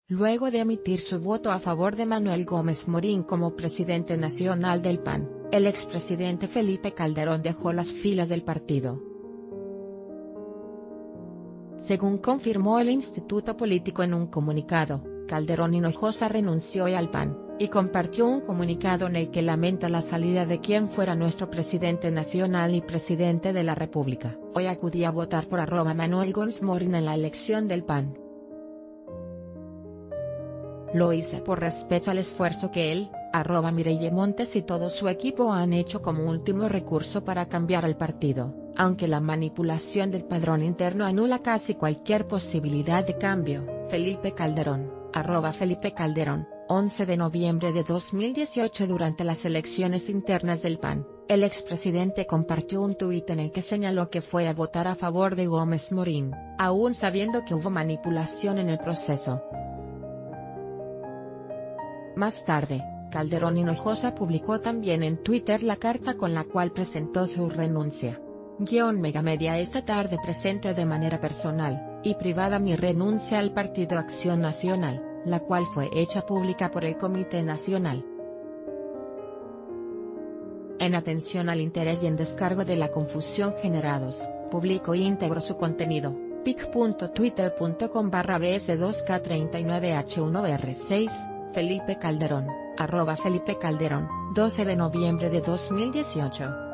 Luego de emitir su voto a favor de Manuel Gómez Morín como presidente nacional del PAN, el expresidente Felipe Calderón dejó las filas del partido. Según confirmó el Instituto Político en un comunicado, Calderón Hinojosa renunció al PAN, y compartió un comunicado en el que lamenta la salida de quien fuera nuestro presidente nacional y presidente de la República. Hoy acudí a votar por @Manuel Gómez Morín en la elección del PAN. Lo hice por respeto al esfuerzo que él, @Mireille Montes y todo su equipo han hecho como último recurso para cambiar al partido, aunque la manipulación del padrón interno anula casi cualquier posibilidad de cambio. Felipe Calderón, @Felipe Calderón, 11 de noviembre de 2018. Durante las elecciones internas del PAN, el expresidente compartió un tuit en el que señaló que fue a votar a favor de Gómez Morín, aún sabiendo que hubo manipulación en el proceso. Más tarde, Calderón Hinojosa publicó también en Twitter la carta con la cual presentó su renuncia. Megamedia esta tarde presenta de manera personal y privada mi renuncia al Partido Acción Nacional, la cual fue hecha pública por el Comité Nacional. En atención al interés y en descargo de la confusión generados, publico íntegro su contenido, pic.twitter.com/bs2k39h1r6, Felipe Calderón, @Felipe Calderón, 12 de noviembre de 2018.